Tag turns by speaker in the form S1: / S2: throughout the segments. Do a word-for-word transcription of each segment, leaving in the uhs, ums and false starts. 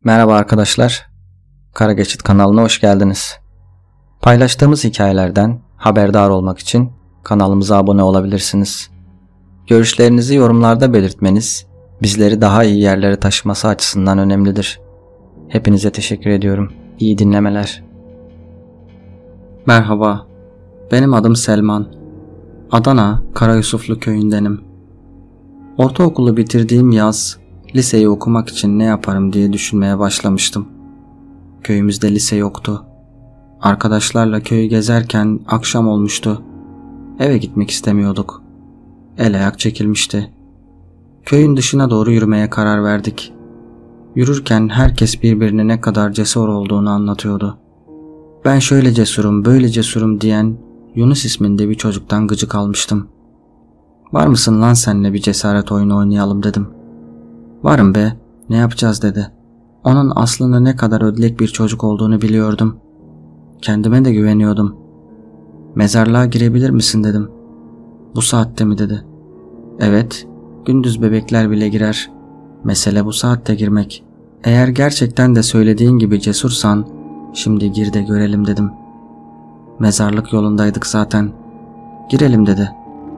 S1: Merhaba arkadaşlar, Kara Geçit kanalına hoş geldiniz. Paylaştığımız hikayelerden haberdar olmak için kanalımıza abone olabilirsiniz. Görüşlerinizi yorumlarda belirtmeniz bizleri daha iyi yerlere taşıması açısından önemlidir. Hepinize teşekkür ediyorum. İyi dinlemeler. Merhaba, benim adım Selman. Adana Karayusuflu köyündenim. Ortaokulu bitirdiğim yaz liseyi okumak için ne yaparım diye düşünmeye başlamıştım. Köyümüzde lise yoktu. Arkadaşlarla köyü gezerken akşam olmuştu. Eve gitmek istemiyorduk. El ayak çekilmişti. Köyün dışına doğru yürümeye karar verdik. Yürürken herkes birbirine ne kadar cesur olduğunu anlatıyordu. Ben şöyle cesurum, böyle cesurum diyen Yunus isminde bir çocuktan gıcık almıştım. "Var mısın lan senle bir cesaret oyunu oynayalım?" dedim. "Varım be, ne yapacağız?" dedi. Onun aslında ne kadar ödlek bir çocuk olduğunu biliyordum. Kendime de güveniyordum. "Mezarlığa girebilir misin?" dedim. "Bu saatte mi?" dedi. "Evet, gündüz bebekler bile girer. Mesele bu saatte girmek. Eğer gerçekten de söylediğin gibi cesursan şimdi gir de görelim." dedim. Mezarlık yolundaydık zaten. "Girelim." dedi.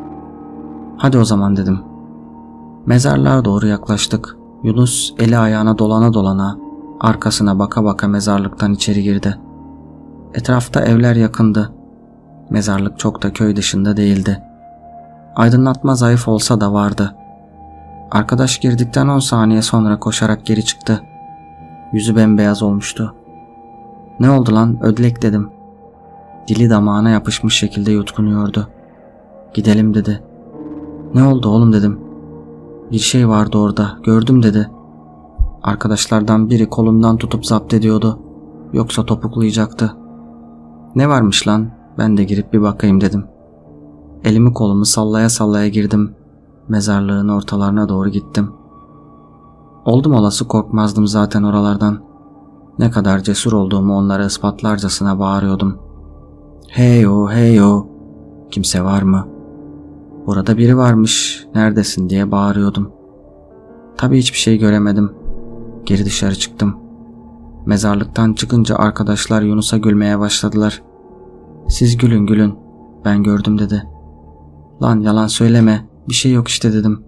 S1: "Hadi o zaman." dedim. Mezarlığa doğru yaklaştık. Yunus eli ayağına dolana dolana, arkasına baka baka mezarlıktan içeri girdi. Etrafta evler yakındı. Mezarlık çok da köy dışında değildi. Aydınlatma zayıf olsa da vardı. Arkadaş girdikten on saniye sonra koşarak geri çıktı. Yüzü bembeyaz olmuştu. "Ne oldu lan ödlek?" dedim. Dili damağına yapışmış şekilde yutkunuyordu. "Gidelim." dedi. "Ne oldu oğlum?" dedim. "Bir şey vardı orada, gördüm." dedi. Arkadaşlardan biri kolumdan tutup zapt ediyordu. Yoksa topuklayacaktı. "Ne varmış lan? Ben de girip bir bakayım." dedim. Elimi kolumu sallaya sallaya girdim. Mezarlığın ortalarına doğru gittim. Oldum olası korkmazdım zaten oralardan. Ne kadar cesur olduğumu onlara ispatlarcasına bağırıyordum. "Heyo heyo, kimse var mı? Burada biri varmış, neredesin?" diye bağırıyordum. Tabii hiçbir şey göremedim. Geri dışarı çıktım. Mezarlıktan çıkınca arkadaşlar Yunus'a gülmeye başladılar. "Siz gülün gülün, ben gördüm." dedi. "Lan yalan söyleme, bir şey yok işte." dedim.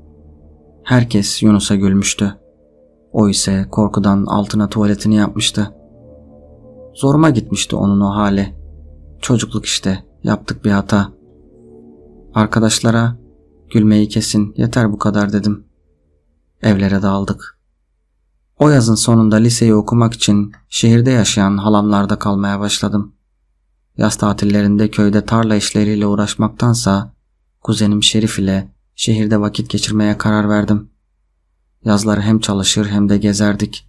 S1: Herkes Yunus'a gülmüştü. O ise korkudan altına tuvaletini yapmıştı. Zoruma gitmişti onun o hali. Çocukluk işte, yaptık bir hata. Arkadaşlara "Gülmeyi kesin, yeter bu kadar." dedim. Evlere dağıldık. O yazın sonunda liseyi okumak için şehirde yaşayan halamlarda kalmaya başladım. Yaz tatillerinde köyde tarla işleriyle uğraşmaktansa kuzenim Şerif ile şehirde vakit geçirmeye karar verdim. Yazları hem çalışır hem de gezerdik.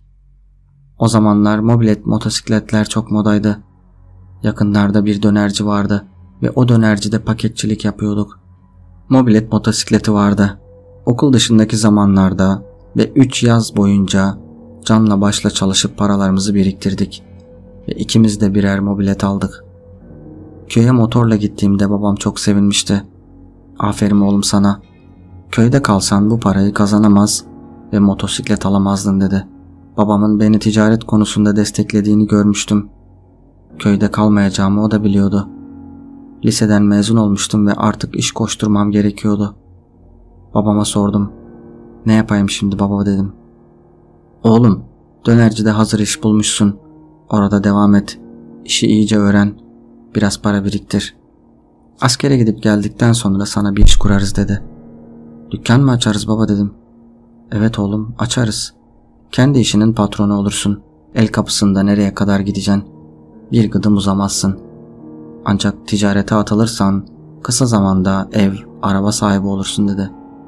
S1: O zamanlar mobilet motosikletler çok modaydı. Yakınlarda bir dönerci vardı ve o dönercide paketçilik yapıyorduk. Mobilet motosikleti vardı. Okul dışındaki zamanlarda ve üç yaz boyunca canla başla çalışıp paralarımızı biriktirdik ve ikimiz de birer mobilet aldık. Köye motorla gittiğimde babam çok sevinmişti. "Aferin oğlum sana. Köyde kalsan bu parayı kazanamaz ve motosiklet alamazdın." dedi. Babamın beni ticaret konusunda desteklediğini görmüştüm. Köyde kalmayacağımı o da biliyordu. Liseden mezun olmuştum ve artık iş koşturmam gerekiyordu. Babama sordum. "Ne yapayım şimdi baba?" dedim. "Oğlum, dönercide hazır iş bulmuşsun. Orada devam et. İşi iyice öğren. Biraz para biriktir. Askere gidip geldikten sonra sana bir iş kurarız." dedi. "Dükkan mı açarız baba?" dedim. "Evet oğlum, açarız. Kendi işinin patronu olursun. El kapısında nereye kadar gideceksin? Bir gıdım uzamazsın. Ancak ticarete atılırsan kısa zamanda ev, araba sahibi olursun." dedi.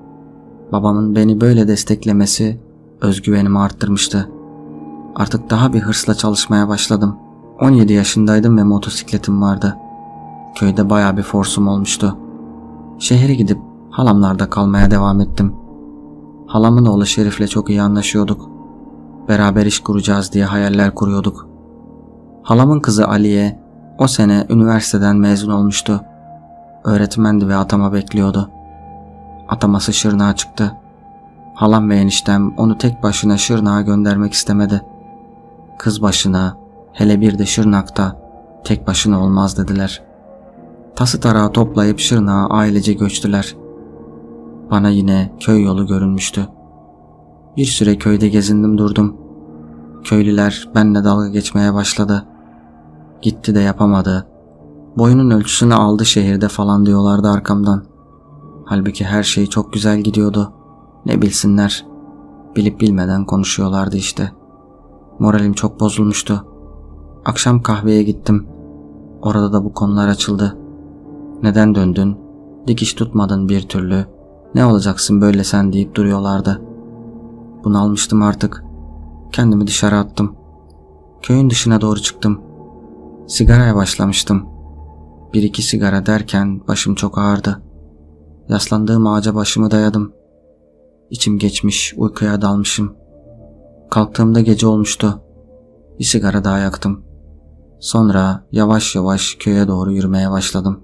S1: Babamın beni böyle desteklemesi özgüvenimi arttırmıştı. Artık daha bir hırsla çalışmaya başladım. on yedi yaşındaydım ve motosikletim vardı. Köyde baya bir forsum olmuştu. Şehre gidip halamlarda kalmaya devam ettim. Halamın oğlu Şerif'le çok iyi anlaşıyorduk. Beraber iş kuracağız diye hayaller kuruyorduk. Halamın kızı Aliye o sene üniversiteden mezun olmuştu. Öğretmendi ve atama bekliyordu. Ataması Şırnak'a çıktı. Halam ve eniştem onu tek başına Şırnak'a göndermek istemedi. kız başına, hele bir de Şırnak'ta tek başına olmaz dediler. Tası tarağı toplayıp Şırnak'a ailece göçtüler. Bana yine köy yolu görünmüştü. Bir süre köyde gezindim durdum. Köylüler benimle dalga geçmeye başladı. Gitti de yapamadı. Boyunun ölçüsünü aldı şehirde falan diyorlardı arkamdan. Halbuki her şey çok güzel gidiyordu. Ne bilsinler. Bilip bilmeden konuşuyorlardı işte. Moralim çok bozulmuştu. Akşam kahveye gittim. Orada da bu konular açıldı. Neden döndün? Dikiş tutmadın bir türlü. Ne olacaksın böyle sen deyip duruyorlardı. Bunalmıştım artık. Kendimi dışarı attım. Köyün dışına doğru çıktım. Sigaraya başlamıştım. Bir iki sigara derken başım çok ağrıdı. Yaslandığım ağaca başımı dayadım. İçim geçmiş, uykuya dalmışım. Kalktığımda gece olmuştu. Bir sigara daha yaktım. Sonra yavaş yavaş köye doğru yürümeye başladım.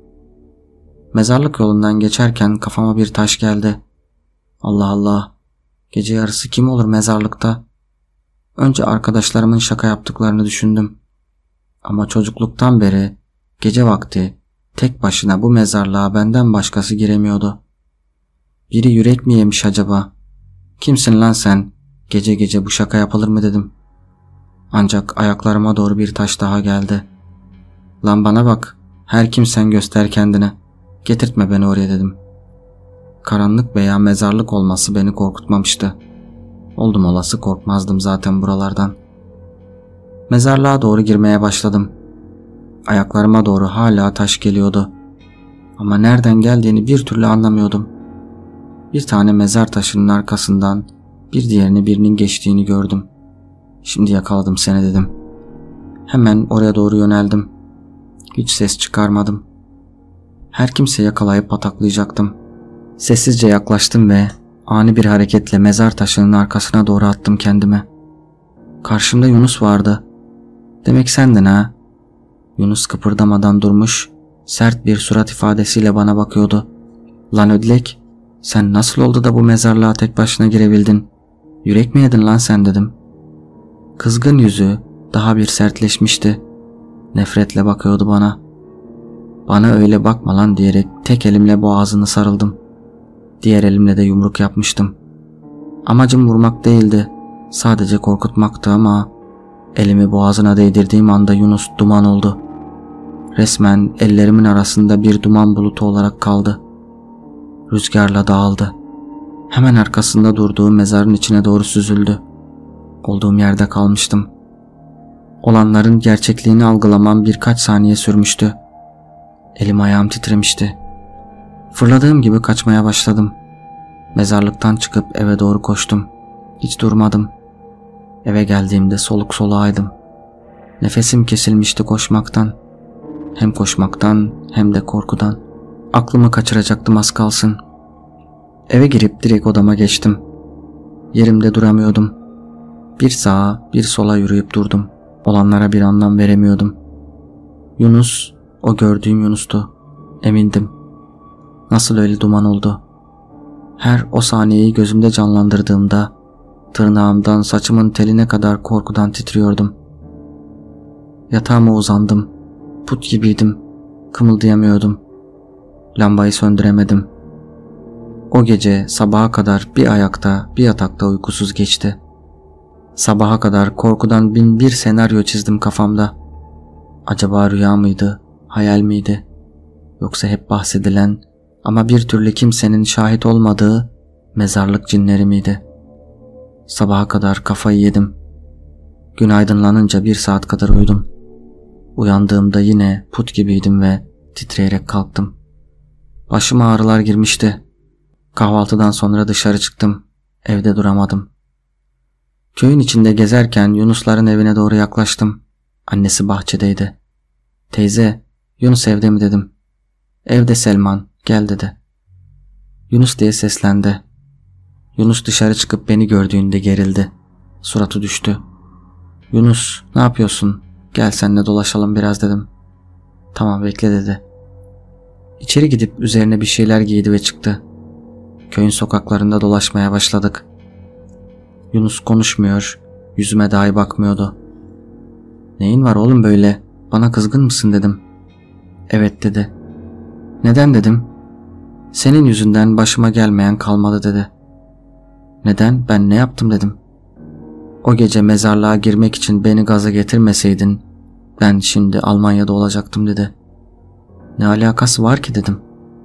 S1: Mezarlık yolundan geçerken kafama bir taş geldi. Allah Allah, gece yarısı kim olur mezarlıkta? Önce arkadaşlarımın şaka yaptıklarını düşündüm. Ama çocukluktan beri gece vakti tek başına bu mezarlığa benden başkası giremiyordu. Biri yürek mi yemiş acaba? Kimsin lan sen? Gece gece bu şaka yapılır mı dedim. Ancak ayaklarıma doğru bir taş daha geldi. Lan bana bak, her kimsen göster kendine. Getirtme beni oraya dedim. Karanlık veya mezarlık olması beni korkutmamıştı. Oldum olası korkmazdım zaten buralardan. Mezarlığa doğru girmeye başladım. Ayaklarıma doğru hala taş geliyordu. Ama nereden geldiğini bir türlü anlamıyordum. Bir tane mezar taşının arkasından bir diğerini birinin geçtiğini gördüm. Şimdi yakaladım seni dedim. Hemen oraya doğru yöneldim. Hiç ses çıkarmadım. Her kimse yakalayıp pataklayacaktım. Sessizce yaklaştım ve ani bir hareketle mezar taşının arkasına doğru attım kendimi. Karşımda Yunus vardı. Demek sendin ha? Yunus kıpırdamadan durmuş, sert bir surat ifadesiyle bana bakıyordu. Lan ödlek, sen nasıl oldu da bu mezarlığa tek başına girebildin? Yürek mi yedin lan sen dedim. Kızgın yüzü daha bir sertleşmişti. Nefretle bakıyordu bana. Bana öyle bakma lan diyerek tek elimle boğazını sarıldım. Diğer elimle de yumruk yapmıştım. Amacım vurmak değildi. Sadece korkutmaktı ama elimi boğazına değdirdiğim anda Yunus duman oldu. Resmen ellerimin arasında bir duman bulutu olarak kaldı. Rüzgarla dağıldı. Hemen arkasında durduğu mezarın içine doğru süzüldü. Olduğum yerde kalmıştım. Olanların gerçekliğini algılamam birkaç saniye sürmüştü. Elim ayağım titremişti. Fırladığım gibi kaçmaya başladım. Mezarlıktan çıkıp eve doğru koştum. Hiç durmadım. Eve geldiğimde soluk soluğaydım. Nefesim kesilmişti koşmaktan. Hem koşmaktan hem de korkudan. Aklımı kaçıracaktım az kalsın. Eve girip direkt odama geçtim. Yerimde duramıyordum. Bir sağa bir sola yürüyüp durdum. Olanlara bir anlam veremiyordum. Yunus, o gördüğüm Yunus'tu. Emindim. Nasıl öyle duman oldu? Her o saniyeyi gözümde canlandırdığımda tırnağımdan saçımın teline kadar korkudan titriyordum. Yatağıma uzandım. Put gibiydim. Kımıldayamıyordum. Lambayı söndüremedim. O gece sabaha kadar bir ayakta bir yatakta uykusuz geçti. Sabaha kadar korkudan bin bir senaryo çizdim kafamda. Acaba rüya mıydı, hayal miydi? Yoksa hep bahsedilen ama bir türlü kimsenin şahit olmadığı mezarlık cinleri miydi? Sabaha kadar kafayı yedim. Gün aydınlanınca bir saat kadar uyudum. Uyandığımda yine put gibiydim ve titreyerek kalktım. Başıma ağrılar girmişti. Kahvaltıdan sonra dışarı çıktım. Evde duramadım. Köyün içinde gezerken Yunusların evine doğru yaklaştım. Annesi bahçedeydi. Teyze, Yunus evde mi dedim. Evde Selman, gel dedi. Yunus diye seslendi. Yunus dışarı çıkıp beni gördüğünde gerildi. Suratı düştü. Yunus, ne yapıyorsun? Gel seninle dolaşalım biraz dedim. Tamam bekle dedi. İçeri gidip üzerine bir şeyler giydi ve çıktı. Köyün sokaklarında dolaşmaya başladık. Yunus konuşmuyor, yüzüme dahi bakmıyordu. "Neyin var oğlum böyle? Bana kızgın mısın?" dedim. "Evet," dedi. "Neden?" dedim. "Senin yüzünden başıma gelmeyen kalmadı," dedi. "Neden? Ben ne yaptım?" dedim. "O gece mezarlığa girmek için beni gaza getirmeseydin ben şimdi Almanya'da olacaktım," dedi. "Ne alakası var ki?" dedim.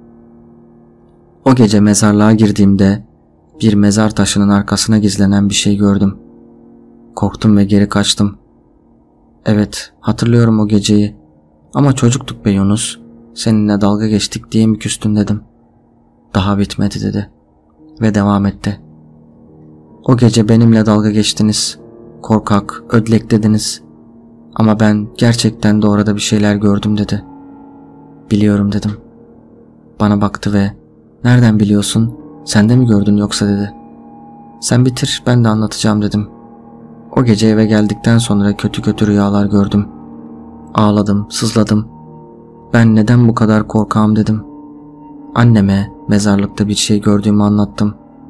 S1: "O gece mezarlığa girdiğimde bir mezar taşının arkasına gizlenen bir şey gördüm. Korktum ve geri kaçtım. Evet, hatırlıyorum o geceyi. Ama çocuktuk be Yunus. Seninle dalga geçtik diye mi küstün?" dedim. "Daha bitmedi," dedi ve devam etti. "O gece benimle dalga geçtiniz. Korkak, ödlek dediniz. Ama ben gerçekten de orada bir şeyler gördüm," dedi. "Biliyorum," dedim. Bana baktı ve "Nereden biliyorsun? Sen de mi gördün yoksa?" dedi. "Sen bitir, ben de anlatacağım," dedim. "O gece eve geldikten sonra kötü kötü rüyalar gördüm. Ağladım, sızladım. Ben neden bu kadar korkağım?" dedim. Anneme mezarlıkta bir şey gördüğümü anlattım.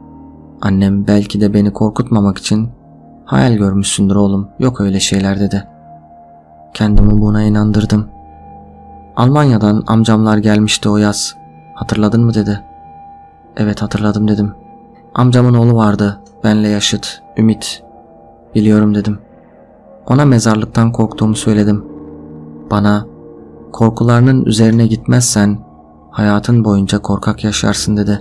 S1: Annem belki de beni korkutmamak için "Hayal görmüşsündür oğlum, yok öyle şeyler," dedi. Kendimi buna inandırdım. "Almanya'dan amcamlar gelmişti o yaz. Hatırladın mı?" dedi. "Evet, hatırladım," dedim. "Amcamın oğlu vardı, benle yaşıt, Ümit." "Biliyorum," dedim. Ona mezarlıktan korktuğumu söyledim. Bana "Korkularının üzerine gitmezsen hayatın boyunca korkak yaşarsın," dedi.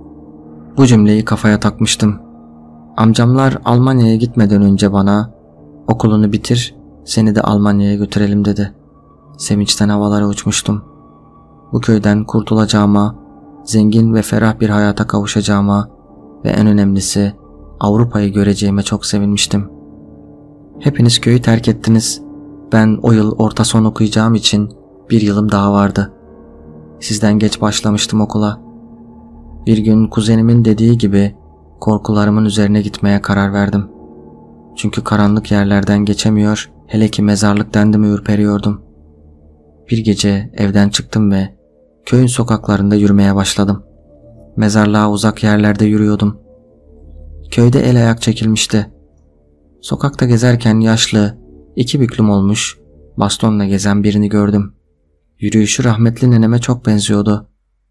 S1: Bu cümleyi kafaya takmıştım. Amcamlar Almanya'ya gitmeden önce bana "Okulunu bitir, seni de Almanya'ya götürelim," dedi. Sevinçten havalara uçmuştum. Bu köyden kurtulacağıma, zengin ve ferah bir hayata kavuşacağıma ve en önemlisi Avrupa'yı göreceğime çok sevinmiştim. Hepiniz köyü terk ettiniz. Ben o yıl orta son okuyacağım için bir yılım daha vardı. Sizden geç başlamıştım okula. Bir gün kuzenimin dediği gibi korkularımın üzerine gitmeye karar verdim. Çünkü karanlık yerlerden geçemiyor, hele ki mezarlık dendi mi ürperiyordum. Bir gece evden çıktım ve köyün sokaklarında yürümeye başladım. Mezarlığa uzak yerlerde yürüyordum. Köyde el ayak çekilmişti. Sokakta gezerken yaşlı, iki büklüm olmuş, bastonla gezen birini gördüm. Yürüyüşü rahmetli neneme çok benziyordu.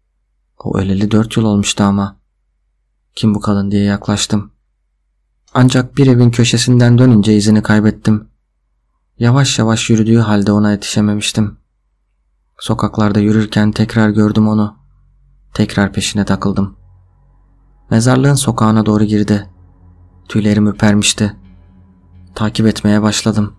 S1: O öleli dört yıl olmuştu ama. "Kim bu kadın?" diye yaklaştım. Ancak bir evin köşesinden dönünce izini kaybettim. Yavaş yavaş yürüdüğü halde ona yetişememiştim. Sokaklarda yürürken tekrar gördüm onu. Tekrar peşine takıldım. Mezarlığın sokağına doğru girdi. Tüylerim ürpermişti. Takip etmeye başladım.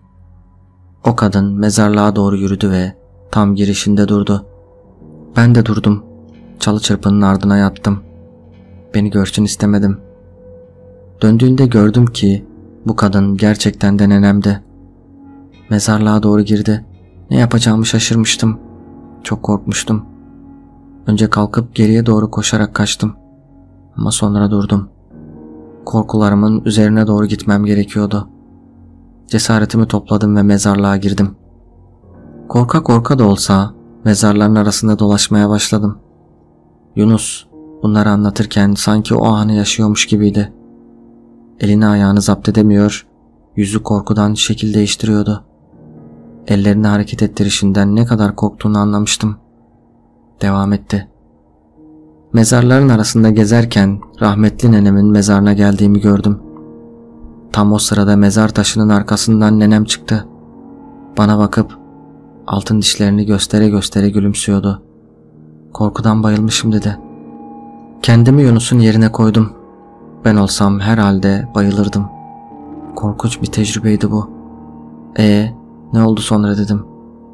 S1: O kadın mezarlığa doğru yürüdü ve tam girişinde durdu. Ben de durdum. Çalı çırpının ardına yattım. Beni görsün istemedim. Döndüğünde gördüm ki bu kadın gerçekten de nenemdi. Mezarlığa doğru girdi. Ne yapacağımı şaşırmıştım. Çok korkmuştum. Önce kalkıp geriye doğru koşarak kaçtım. Ama sonra durdum. Korkularımın üzerine doğru gitmem gerekiyordu. Cesaretimi topladım ve mezarlığa girdim. Korka korka da olsa mezarların arasında dolaşmaya başladım. Yunus bunları anlatırken sanki o anı yaşıyormuş gibiydi. Elini ayağını zapt edemiyor, yüzü korkudan şekil değiştiriyordu. Ellerini hareket ettirişinden ne kadar korktuğunu anlamıştım. Devam etti. Mezarların arasında gezerken rahmetli nenemin mezarına geldiğimi gördüm. Tam o sırada mezar taşının arkasından nenem çıktı. Bana bakıp altın dişlerini göstere göstere gülümsüyordu. "Korkudan bayılmışım," dedi. Kendimi Yunus'un yerine koydum. Ben olsam herhalde bayılırdım. Korkunç bir tecrübeydi bu. "Ee, ne oldu sonra?" dedim.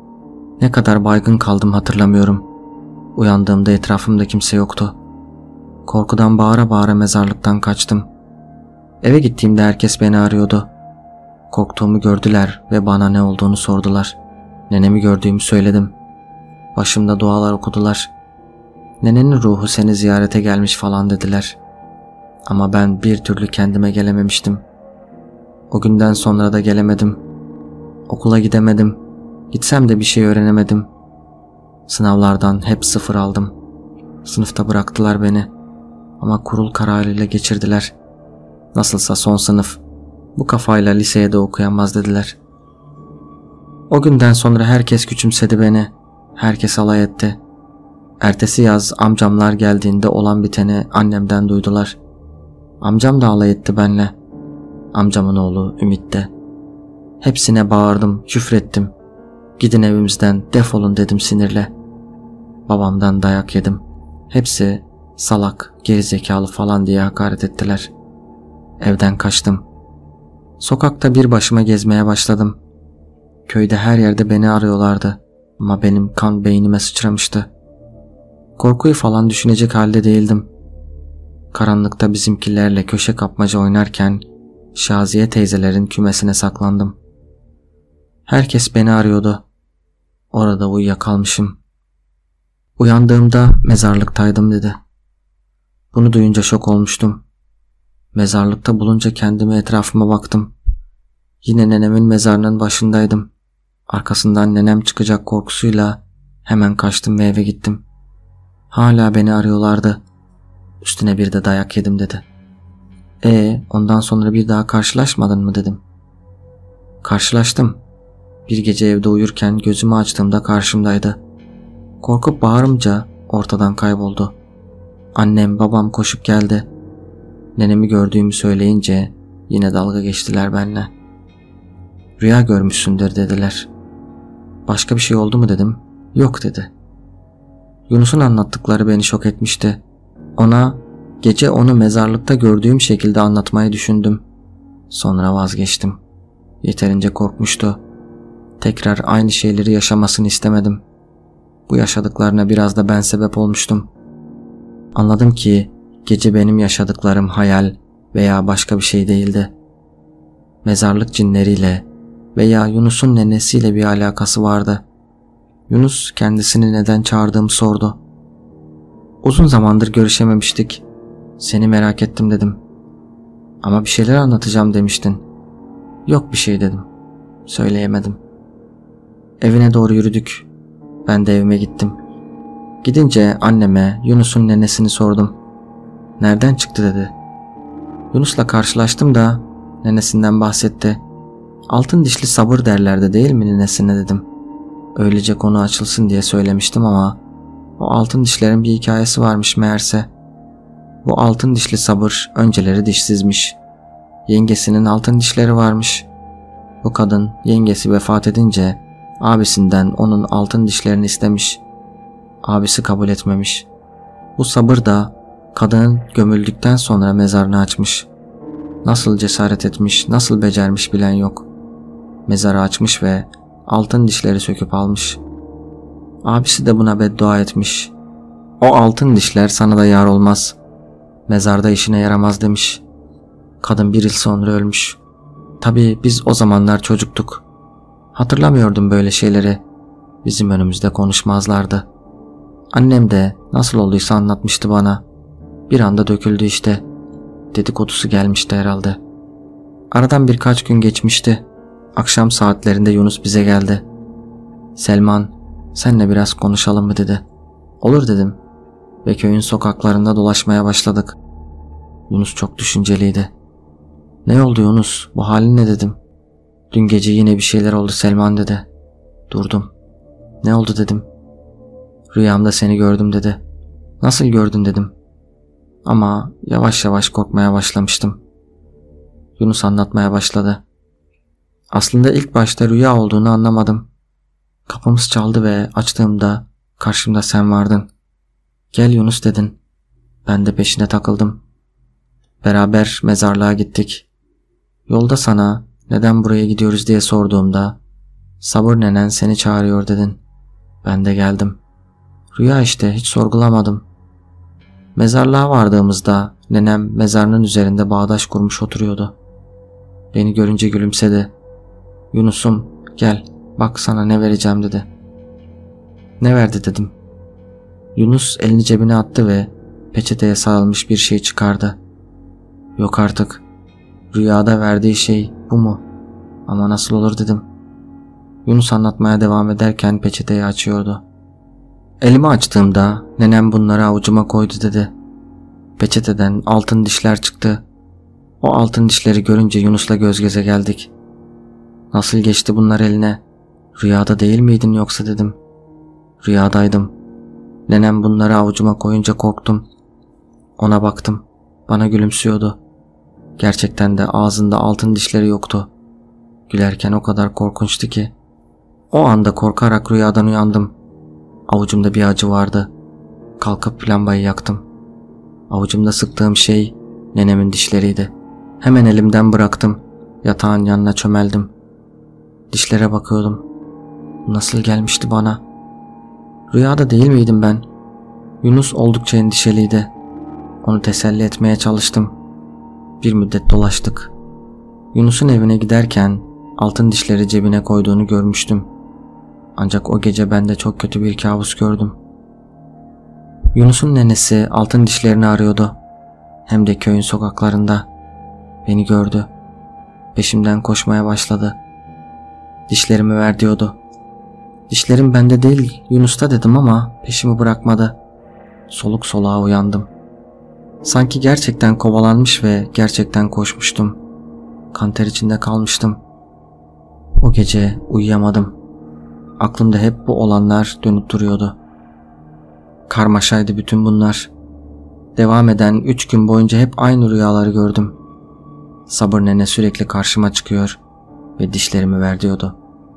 S1: Ne kadar baygın kaldım hatırlamıyorum. Uyandığımda etrafımda kimse yoktu. Korkudan bağıra bağıra mezarlıktan kaçtım. Eve gittiğimde herkes beni arıyordu. Korktuğumu gördüler ve bana ne olduğunu sordular. Nenemi gördüğümü söyledim. Başımda dualar okudular. "Nenenin ruhu seni ziyarete gelmiş falan," dediler. Ama ben bir türlü kendime gelememiştim. O günden sonra da gelemedim. Okula gidemedim. Gitsem de bir şey öğrenemedim. Sınavlardan hep sıfır aldım. Sınıfta bıraktılar beni. Ama kurul kararıyla geçirdiler. Nasılsa son sınıf. Bu kafayla liseye de okuyamaz dediler. O günden sonra herkes küçümsedi beni. Herkes alay etti. Ertesi yaz amcamlar geldiğinde olan biteni annemden duydular. Amcam da alay etti benle. Amcamın oğlu Ümit de. Hepsine bağırdım, küfrettim. Gidin evimizden, defolun dedim sinirle. Babamdan dayak yedim. Hepsi salak, gerizekalı falan diye hakaret ettiler. Evden kaçtım. Sokakta bir başıma gezmeye başladım. Köyde her yerde beni arıyorlardı ama benim kan beynime sıçramıştı. Korkuyu falan düşünecek halde değildim. Karanlıkta bizimkilerle köşe kapmaca oynarken Şaziye teyzelerin kümesine saklandım. Herkes beni arıyordu. Orada uyuyakalmışım. Uyandığımda mezarlıktaydım dedi. Bunu duyunca şok olmuştum. Mezarlıkta bulunca kendime etrafıma baktım. Yine nenemin mezarının başındaydım. Arkasından nenem çıkacak korkusuyla hemen kaçtım ve eve gittim. Hala beni arıyorlardı. Üstüne bir de dayak yedim dedi. E ondan sonra bir daha karşılaşmadın mı dedim. Karşılaştım. Bir gece evde uyurken gözümü açtığımda karşımdaydı. Korkup bağırınca ortadan kayboldu. Annem babam koşup geldi. Nenemi gördüğümü söyleyince yine dalga geçtiler benimle. Rüya görmüşsündür dediler. Başka bir şey oldu mu dedim. Yok dedi. Yunus'un anlattıkları beni şok etmişti. Ona gece onu mezarlıkta gördüğüm şekilde anlatmayı düşündüm. Sonra vazgeçtim. Yeterince korkmuştu. Tekrar aynı şeyleri yaşamasını istemedim. Bu yaşadıklarına biraz da ben sebep olmuştum. Anladım ki gece benim yaşadıklarım hayal veya başka bir şey değildi. Mezarlık cinleriyle veya Yunus'un nenesiyle bir alakası vardı. Yunus kendisini neden çağırdığımı sordu. Uzun zamandır görüşememiştik. Seni merak ettim dedim. Ama bir şeyler anlatacağım demiştin. Yok bir şey dedim. Söyleyemedim. Evine doğru yürüdük. Ben de evime gittim. Gidince anneme Yunus'un nenesini sordum. Nereden çıktı dedi. Yunus'la karşılaştım da nenesinden bahsetti. Altın dişli sabır derlerdi değil mi nenesine dedim. Öylece konu açılsın diye söylemiştim ama o altın dişlerin bir hikayesi varmış meğerse. Bu altın dişli sabır önceleri dişsizmiş. Yengesinin altın dişleri varmış. Bu kadın yengesi vefat edince abisinden onun altın dişlerini istemiş. Abisi kabul etmemiş. Bu sabır da kadının gömüldükten sonra mezarını açmış. Nasıl cesaret etmiş, nasıl becermiş bilen yok. Mezarı açmış ve altın dişleri söküp almış. Abisi de buna beddua etmiş. O altın dişler sana da yar olmaz. Mezarda işine yaramaz demiş. Kadın bir yıl sonra ölmüş. Tabii biz o zamanlar çocuktuk. Hatırlamıyordum böyle şeyleri. Bizim önümüzde konuşmazlardı. Annem de nasıl olduysa anlatmıştı bana. Bir anda döküldü işte. Dedikodusu gelmişti herhalde. Aradan birkaç gün geçmişti. Akşam saatlerinde Yunus bize geldi. Selman, senle biraz konuşalım mı dedi. Olur dedim. Ve köyün sokaklarında dolaşmaya başladık. Yunus çok düşünceliydi. Ne oldu Yunus, bu halin ne dedim. Dün gece yine bir şeyler oldu Selman dedi. Durdum. Ne oldu dedim. Rüyamda seni gördüm dedi. Nasıl gördün dedim. Ama yavaş yavaş korkmaya başlamıştım. Yunus anlatmaya başladı. Aslında ilk başta rüya olduğunu anlamadım. Kapımız çaldı ve açtığımda karşımda sen vardın. Gel Yunus dedin. Ben de peşine takıldım. Beraber mezarlığa gittik. Yolda sana neden buraya gidiyoruz diye sorduğumda sabır nenen seni çağırıyor dedin. Ben de geldim. Rüya işte, hiç sorgulamadım. Mezarlığa vardığımızda nenem mezarının üzerinde bağdaş kurmuş oturuyordu. Beni görünce gülümsedi. Yunus'um gel bak sana ne vereceğim dedi. Ne verdi dedim. Yunus elini cebine attı ve peçeteye sarılmış bir şey çıkardı. Yok artık. Rüyada verdiği şey bu mu? Ama nasıl olur dedim. Yunus anlatmaya devam ederken peçeteyi açıyordu. Elimi açtığımda nenem bunları avucuma koydu dedi. Peçeteden altın dişler çıktı. O altın dişleri görünce Yunus'la göz göze geldik. Nasıl geçti bunlar eline? Rüyada değil miydin yoksa dedim. Rüyadaydım. Nenem bunları avucuma koyunca korktum. Ona baktım. Bana gülümsüyordu. Gerçekten de ağzında altın dişleri yoktu. Gülerken o kadar korkunçtu ki. O anda korkarak rüyadan uyandım. Avucumda bir acı vardı. Kalkıp lambayı yaktım. Avucumda sıktığım şey nenemin dişleriydi. Hemen elimden bıraktım. Yatağın yanına çömeldim. Dişlere bakıyordum. Nasıl gelmişti bana? Rüyada değil miydim ben? Yunus oldukça endişeliydi. Onu teselli etmeye çalıştım. Bir müddet dolaştık. Yunus'un evine giderken altın dişleri cebine koyduğunu görmüştüm. Ancak o gece ben de çok kötü bir kabus gördüm. Yunus'un nenesi altın dişlerini arıyordu. Hem de köyün sokaklarında. Beni gördü. Peşimden koşmaya başladı. Dişlerimi ver diyordu. Dişlerim bende değil Yunus'ta dedim ama peşimi bırakmadı. Soluk soluğa uyandım. Sanki gerçekten kovalanmış ve gerçekten koşmuştum. Kanter içinde kalmıştım. O gece uyuyamadım. Aklımda hep bu olanlar dönüp duruyordu. Karmaşaydı bütün bunlar. Devam eden üç gün boyunca hep aynı rüyaları gördüm. Sabır nene sürekli karşıma çıkıyor ve dişlerimi ver diyordu.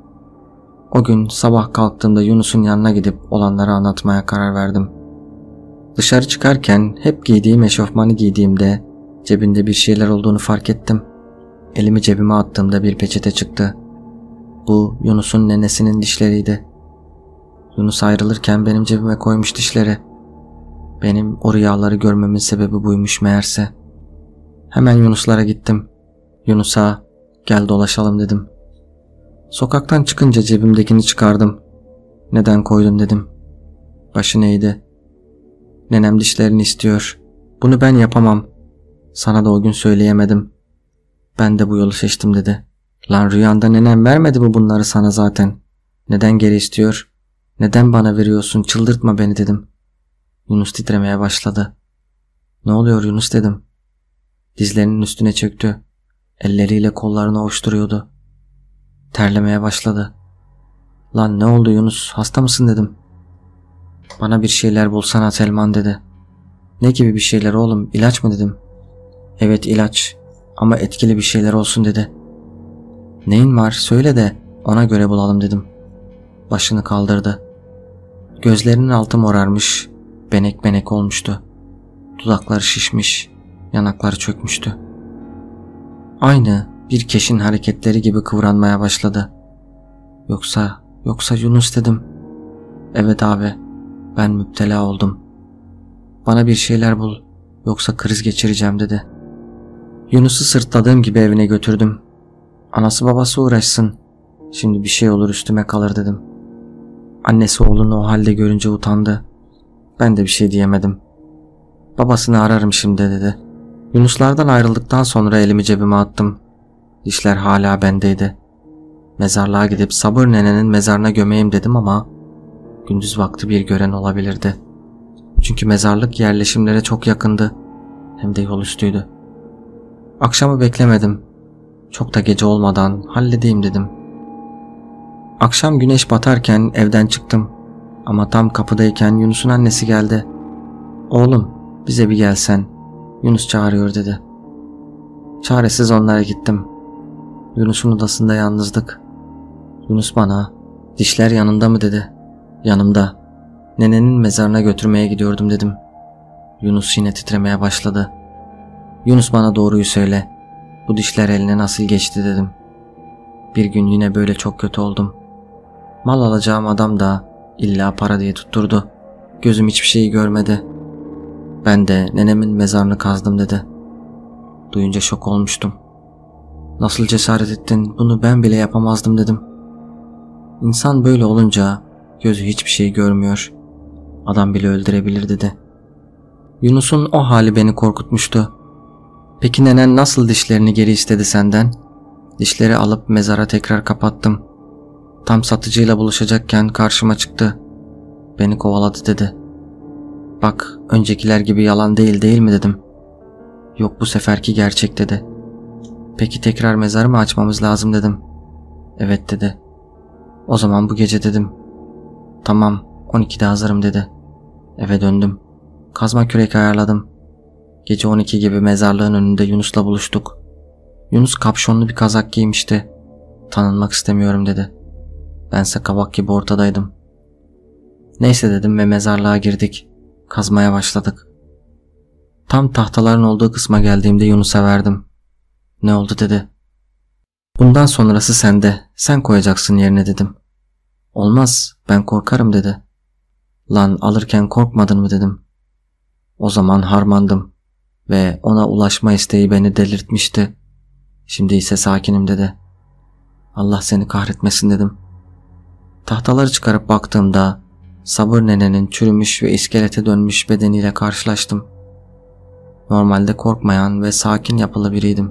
S1: O gün sabah kalktığımda Yunus'un yanına gidip olanları anlatmaya karar verdim. Dışarı çıkarken hep giydiğim eşofmanı giydiğimde cebinde bir şeyler olduğunu fark ettim. Elimi cebime attığımda bir peçete çıktı. Bu Yunus'un nenesinin dişleriydi. Yunus ayrılırken benim cebime koymuş dişleri. Benim o rüyaları görmemin sebebi buymuş meğerse. Hemen Yunus'lara gittim. Yunus'a gel dolaşalım dedim. Sokaktan çıkınca cebimdekini çıkardım. Neden koydun dedim. Başı neydi? Nenem dişlerini istiyor. Bunu ben yapamam. Sana da o gün söyleyemedim. Ben de bu yolu seçtim dedi. Lan rüyanda nenem vermedi mi bunları sana zaten? Neden geri istiyor? Neden bana veriyorsun? Çıldırtma beni dedim. Yunus titremeye başladı. Ne oluyor Yunus dedim. Dizlerinin üstüne çöktü. Elleriyle kollarını ovuşturuyordu. Terlemeye başladı. Lan ne oldu Yunus? Hasta mısın dedim. Bana bir şeyler bulsana Selman dedi. Ne gibi bir şeyler oğlum? İlaç mı dedim. Evet ilaç ama etkili bir şeyler olsun dedi. Neyin var söyle de ona göre bulalım dedim. Başını kaldırdı. Gözlerinin altı morarmış, benek benek olmuştu. Dudakları şişmiş, yanakları çökmüştü. Aynı bir keşin hareketleri gibi kıvranmaya başladı. Yoksa, yoksa Yunus dedim. Evet abi, ben müptela oldum. Bana bir şeyler bul, yoksa kriz geçireceğim dedi. Yunus'u sırtladığım gibi evine götürdüm. Anası babası uğraşsın, şimdi bir şey olur üstüme kalır dedim. Annesi oğlunu o halde görünce utandı. Ben de bir şey diyemedim. Babasını ararım şimdi dedi. Yunuslardan ayrıldıktan sonra elimi cebime attım. Dişler hala bendeydi. Mezarlığa gidip Sabır nenenin mezarına gömeyim dedim ama gündüz vakti bir gören olabilirdi. Çünkü mezarlık yerleşimlere çok yakındı. Hem de yol üstüydü. Akşamı beklemedim. Çok da gece olmadan halledeyim dedim. Akşam güneş batarken evden çıktım. Ama tam kapıdayken Yunus'un annesi geldi. Oğlum bize bir gelsen. Yunus çağırıyor dedi. Çaresiz onlara gittim. Yunus'un odasında yalnızdık. Yunus bana dişler yanında mı dedi. Yanımda. Nenenin mezarına götürmeye gidiyordum dedim. Yunus yine titremeye başladı. Yunus bana doğruyu söyle. Bu dişler eline nasıl geçti dedim. Bir gün yine böyle çok kötü oldum. Mal alacağım adam da illa para diye tutturdu. Gözüm hiçbir şeyi görmedi. Ben de nenemin mezarını kazdım dedi. Duyunca şok olmuştum. Nasıl cesaret ettin? Bunu ben bile yapamazdım dedim. İnsan böyle olunca gözü hiçbir şey görmüyor. Adam bile öldürebilir dedi. Yunus'un o hali beni korkutmuştu. Peki nenen nasıl dişlerini geri istedi senden? Dişleri alıp mezara tekrar kapattım. Tam satıcıyla buluşacakken karşıma çıktı. Beni kovaladı dedi. Bak öncekiler gibi yalan değil değil mi dedim. Yok bu seferki gerçek dedi. Peki tekrar mezarı mı açmamız lazım dedim. Evet dedi. O zaman bu gece dedim. Tamam, on ikide hazırım dedi. Eve döndüm. Kazma kürek ayarladım. Gece on iki gibi mezarlığın önünde Yunus'la buluştuk. Yunus kapşonlu bir kazak giymişti. Tanınmak istemiyorum dedi. Bense kabak gibi ortadaydım. Neyse dedim ve mezarlığa girdik. Kazmaya başladık. Tam tahtaların olduğu kısma geldiğimde Yunus'a verdim. Ne oldu dedi. Bundan sonrası sende. Sen koyacaksın yerine dedim. Olmaz, ben korkarım dedi. Lan alırken korkmadın mı dedim. O zaman harmandım ve ona ulaşma isteği beni delirtmişti. Şimdi ise sakinim dedi. Allah seni kahretmesin dedim. Tahtaları çıkarıp baktığımda Sabır nenenin çürümüş ve iskelete dönmüş bedeniyle karşılaştım. Normalde korkmayan ve sakin yapılı biriydim.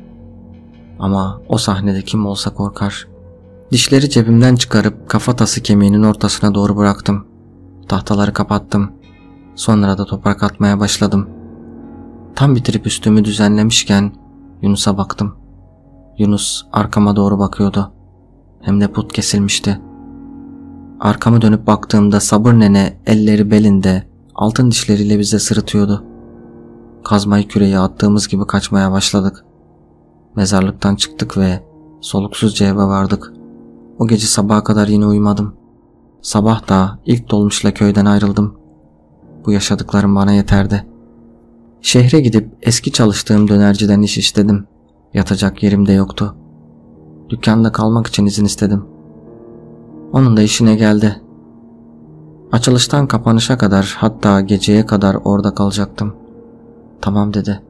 S1: Ama o sahnede kim olsa korkar. Dişleri cebimden çıkarıp kafatası kemiğinin ortasına doğru bıraktım. Tahtaları kapattım. Sonra da toprak atmaya başladım. Tam bitirip üstümü düzenlemişken Yunus'a baktım. Yunus arkama doğru bakıyordu. Hem de put kesilmişti. Arkamı dönüp baktığımda Sabır nene elleri belinde altın dişleriyle bize sırıtıyordu. Kazmayı küreğe attığımız gibi kaçmaya başladık. Mezarlıktan çıktık ve soluksuzca eve vardık. O gece sabaha kadar yine uyumadım. Sabah da ilk dolmuşla köyden ayrıldım. Bu yaşadıklarım bana yeterdi. Şehre gidip eski çalıştığım dönerciden iş istedim. Yatacak yerim de yoktu. Dükkanda kalmak için izin istedim. Onun da işine geldi. Açılıştan kapanışa kadar, hatta geceye kadar orada kalacaktım. Tamam dedi.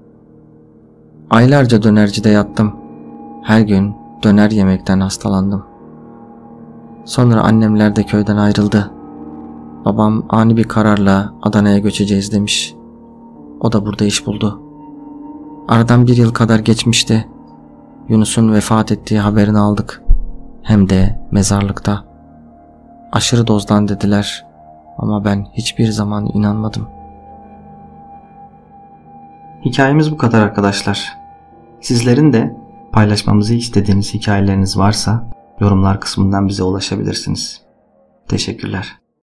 S1: Aylarca dönercide yattım. Her gün döner yemekten hastalandım. Sonra annemler de köyden ayrıldı. Babam ani bir kararla Adana'ya göçeceğiz demiş. O da burada iş buldu. Aradan bir yıl kadar geçmişti. Yunus'un vefat ettiği haberini aldık. Hem de mezarlıkta. Aşırı dozdan dediler ama ben hiçbir zaman inanmadım.
S2: Hikayemiz bu kadar arkadaşlar. Sizlerin de paylaşmamızı istediğiniz hikayeleriniz varsa yorumlar kısmından bize ulaşabilirsiniz. Teşekkürler.